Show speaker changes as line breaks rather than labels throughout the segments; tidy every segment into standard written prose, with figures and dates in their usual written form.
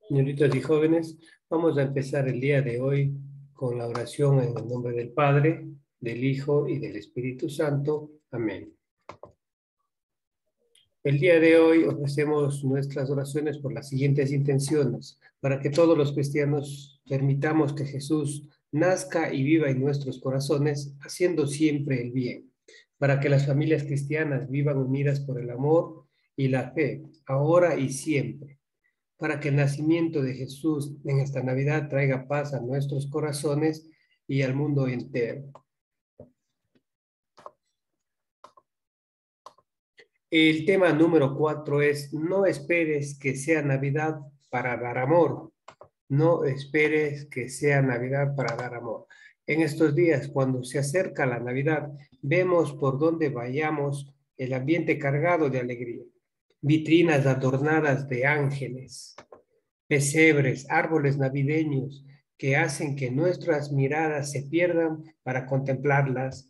Señoritas y jóvenes, vamos a empezar el día de hoy con la oración en el nombre del Padre, del Hijo y del Espíritu Santo. Amén. El día de hoy ofrecemos nuestras oraciones por las siguientes intenciones, para que todos los cristianos permitamos que Jesús nazca y viva en nuestros corazones, haciendo siempre el bien, para que las familias cristianas vivan unidas por el amor y la fe, ahora y siempre, para que el nacimiento de Jesús en esta Navidad traiga paz a nuestros corazones y al mundo entero. El tema número 4 es: no esperes que sea Navidad para dar amor. No esperes que sea Navidad para dar amor. En estos días, cuando se acerca la Navidad, vemos por donde vayamos el ambiente cargado de alegría. Vitrinas adornadas de ángeles, pesebres, árboles navideños que hacen que nuestras miradas se pierdan para contemplarlas,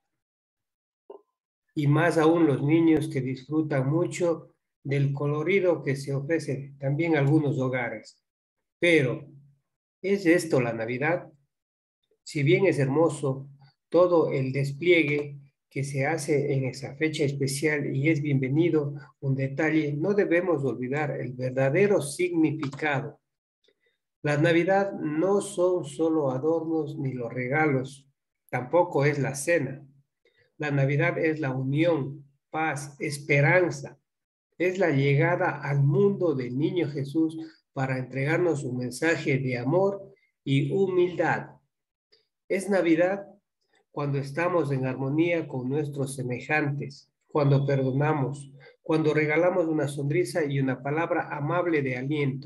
y más aún los niños que disfrutan mucho del colorido que se ofrece también en algunos hogares. Pero, ¿es esto la Navidad? Si bien es hermoso todo el despliegue que se hace en esa fecha especial y es bienvenido un detalle, no debemos olvidar el verdadero significado. La Navidad no son solo adornos ni los regalos, tampoco es la cena. La Navidad es la unión, paz, esperanza. Es la llegada al mundo del niño Jesús para entregarnos un mensaje de amor y humildad. Es Navidad cuando estamos en armonía con nuestros semejantes, cuando perdonamos, cuando regalamos una sonrisa y una palabra amable de aliento.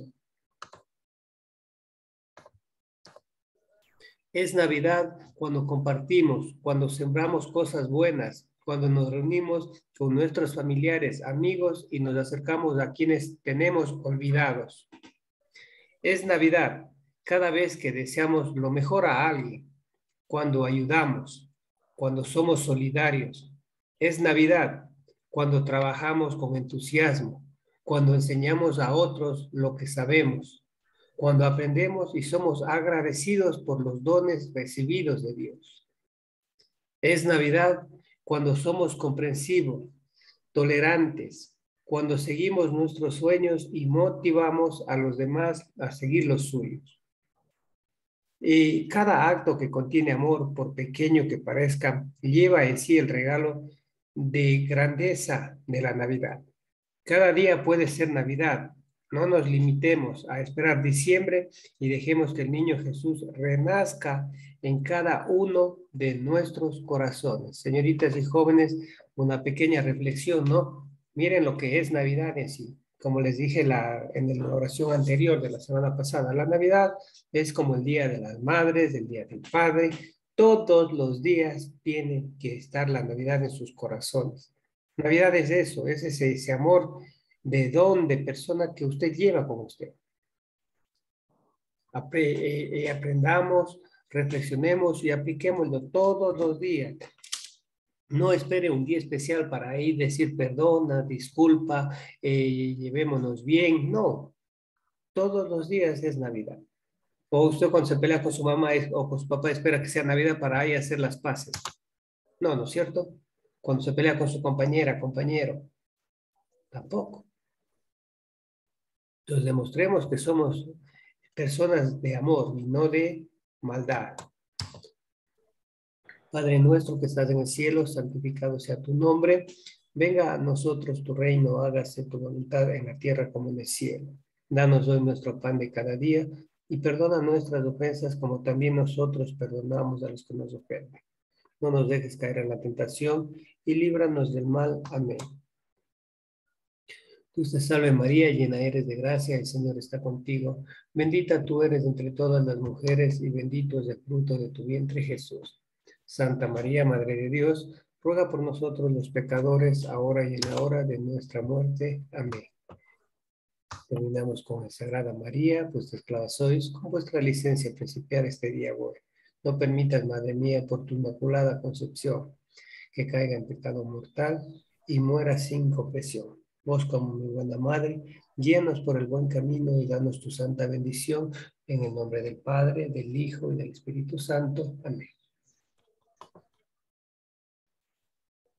Es Navidad cuando compartimos, cuando sembramos cosas buenas, cuando nos reunimos con nuestros familiares, amigos y nos acercamos a quienes tenemos olvidados. Es Navidad cada vez que deseamos lo mejor a alguien, cuando ayudamos, cuando somos solidarios. Es Navidad cuando trabajamos con entusiasmo, cuando enseñamos a otros lo que sabemos, cuando aprendemos y somos agradecidos por los dones recibidos de Dios. Es Navidad cuando somos comprensivos, tolerantes, cuando seguimos nuestros sueños y motivamos a los demás a seguir los suyos. Y cada acto que contiene amor, por pequeño que parezca, lleva en sí el regalo de grandeza de la Navidad. Cada día puede ser Navidad. No nos limitemos a esperar diciembre y dejemos que el niño Jesús renazca en cada uno de nuestros corazones. Señoritas y jóvenes, una pequeña reflexión, ¿no? Miren lo que es Navidad en sí. Como les dije en la oración anterior de la semana pasada, la Navidad es como el Día de las Madres, el Día del Padre. Todos los días tiene que estar la Navidad en sus corazones. Navidad es eso, es ese amor de don, de persona que usted lleva con usted. Aprendamos, reflexionemos y apliquémoslo todos los días. No espere un día especial para ir decir perdona, disculpa, llevémonos bien. No, todos los días es Navidad. O usted cuando se pelea con su mamá o con su papá espera que sea Navidad para ahí hacer las paces. No, ¿no es cierto? Cuando se pelea con su compañera, compañero, tampoco. Entonces demostremos que somos personas de amor y no de maldad. Padre nuestro que estás en el cielo, santificado sea tu nombre. Venga a nosotros tu reino, hágase tu voluntad en la tierra como en el cielo. Danos hoy nuestro pan de cada día y perdona nuestras ofensas como también nosotros perdonamos a los que nos ofenden. No nos dejes caer en la tentación y líbranos del mal. Amén. Dios te salve María, llena eres de gracia, el Señor está contigo. Bendita tú eres entre todas las mujeres y bendito es el fruto de tu vientre Jesús. Santa María, Madre de Dios, ruega por nosotros los pecadores, ahora y en la hora de nuestra muerte. Amén. Terminamos con la Sagrada María, pues esclava sois, con vuestra licencia principiar este día hoy. No permitas, Madre mía, por tu inmaculada concepción, que caiga en pecado mortal y muera sin confesión. Vos como mi buena madre, guíanos por el buen camino y danos tu santa bendición en el nombre del Padre, del Hijo y del Espíritu Santo. Amén.